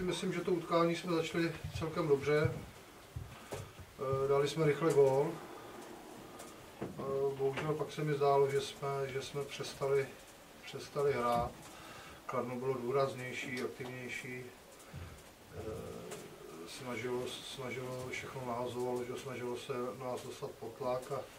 myslím, že to utkání jsme začali celkem dobře. Dali jsme rychle gól. Bohužel pak se mi zdálo, že jsme přestali hrát. Kladno bylo důraznější, aktivnější. Snažilo všechno nahazovalo, že snažilo se nás dostat pod tlak a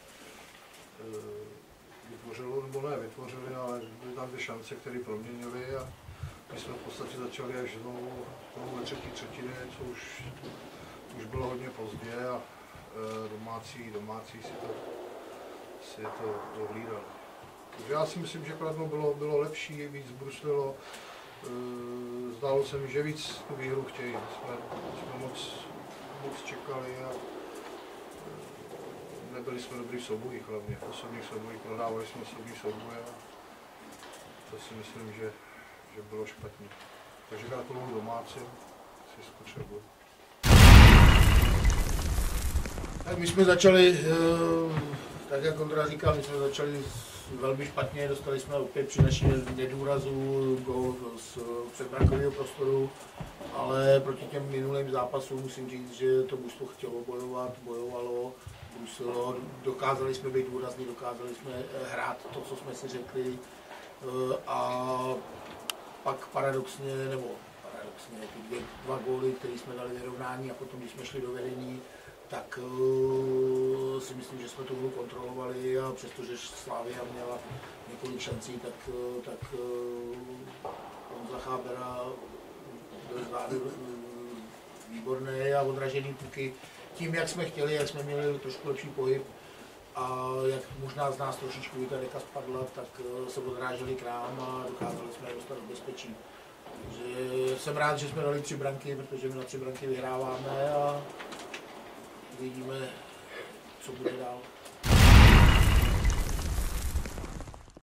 vytvořili, ale byly tam dvě šance, které proměnili a my jsme v podstatě začali až znovu ve třetí třetině, co už bylo hodně pozdě a domácí si to dohlídali. Takže já si myslím, že Kladno bylo lepší, víc bruslilo. Zdálo se mi, že víc tu výhru chtějí. Jsme moc čekali a nebyli jsme dobrý v soubojích, hlavně v osobních soubojích, prodávali jsme osobní souboje a to si myslím, že bylo špatně. Takže gratuluju domácím, si skočil gól. Tak my jsme začali, tak jak Ondra říkal, my jsme začali velmi špatně, dostali jsme opět při naší nedůrazu gól z předbrankového prostoru, ale proti těm minulým zápasům musím říct, že to mužstvo chtělo bojovalo, brusilo, dokázali jsme být důrazní, dokázali jsme hrát to, co jsme si řekli a pak paradoxně ty dva góly, které jsme dali vyrovnání a potom, když jsme šli do vedení, tak si myslím, že jsme to hru kontrolovali a přestože Slavia měla několik šancí, tak Honza Chábera byl zvládl výborný a odražený puky. Tím, jak jsme chtěli, jak jsme měli trošku lepší pohyb a jak možná z nás trošičku ta deka spadla, tak se odráželi k nám a dokázali jsme je dostat do bezpečí. Takže jsem rád, že jsme dali 3 branky, protože my na 3 branky vyhráváme a uvidíme, co bude dál.